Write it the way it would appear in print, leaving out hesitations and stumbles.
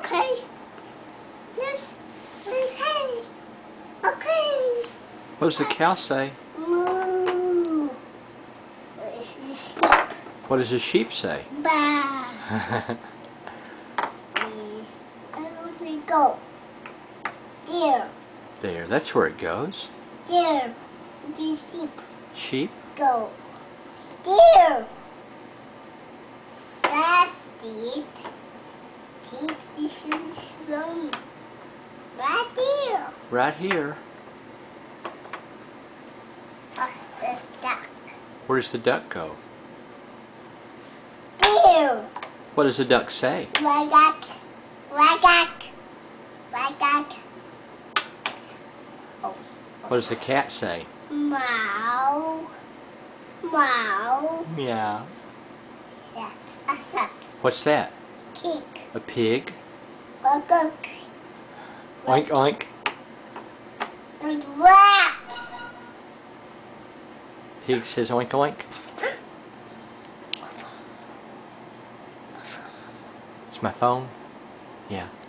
Okay. Yes. Okay. Okay. What does the cow say? Moo. What does the sheep say? Bah. Yes. I want to go. There. There, that's where it goes. There. The sheep Sheep? go. There. That's it. Keep this in slow. Right there. Right here. What's the duck? Where does the duck go? There. What does the duck say? Wagak. Wagak. Wagak. Oh. What does the cat say? Meow. Meow. Meow. That. A sat. What's that? Pig. A pig? A gook. Oink oink. And rat. Pig says oink oink. It's my phone? Yeah.